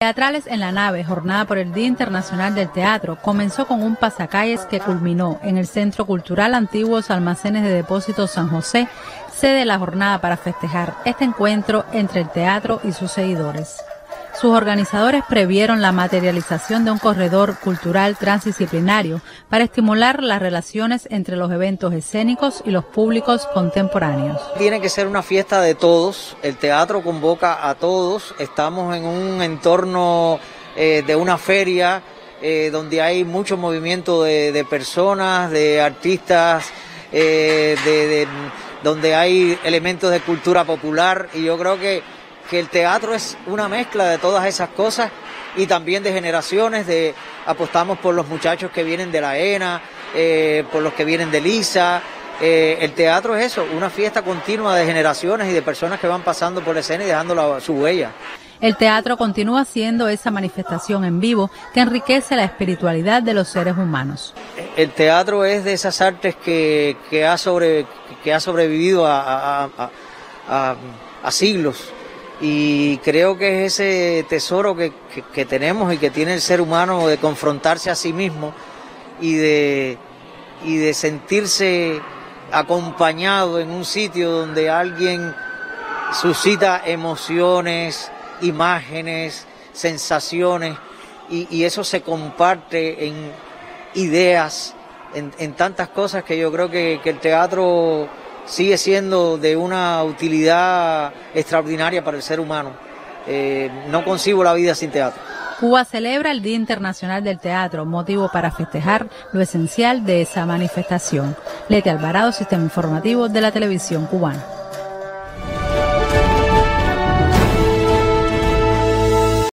Teatrales en la Nave, jornada por el Día Internacional del Teatro, comenzó con un pasacalles que culminó en el Centro Cultural Antiguos Almacenes de Depósitos San José, sede de la jornada para festejar este encuentro entre el teatro y sus seguidores. Sus organizadores previeron la materialización de un corredor cultural transdisciplinario para estimular las relaciones entre los eventos escénicos y los públicos contemporáneos. Tiene que ser una fiesta de todos, el teatro convoca a todos, estamos en un entorno de una feria donde hay mucho movimiento de personas, de artistas, donde hay elementos de cultura popular, y yo creo que el teatro es una mezcla de todas esas cosas y también de generaciones. Apostamos por los muchachos que vienen de la ENA, por los que vienen de LISA. El teatro es eso, una fiesta continua de generaciones y de personas que van pasando por la escena y dejando su huella. El teatro continúa siendo esa manifestación en vivo que enriquece la espiritualidad de los seres humanos. El teatro es de esas artes que ha sobrevivido a siglos. Y creo que es ese tesoro que tenemos y que tiene el ser humano de confrontarse a sí mismo y de sentirse acompañado en un sitio donde alguien suscita emociones, imágenes, sensaciones, y eso se comparte en ideas, en tantas cosas que yo creo que el teatro sigue siendo de una utilidad extraordinaria para el ser humano. No concibo la vida sin teatro. Cuba celebra el Día Internacional del Teatro, motivo para festejar lo esencial de esa manifestación. Leti Alvarado, Sistema Informativo de la Televisión Cubana.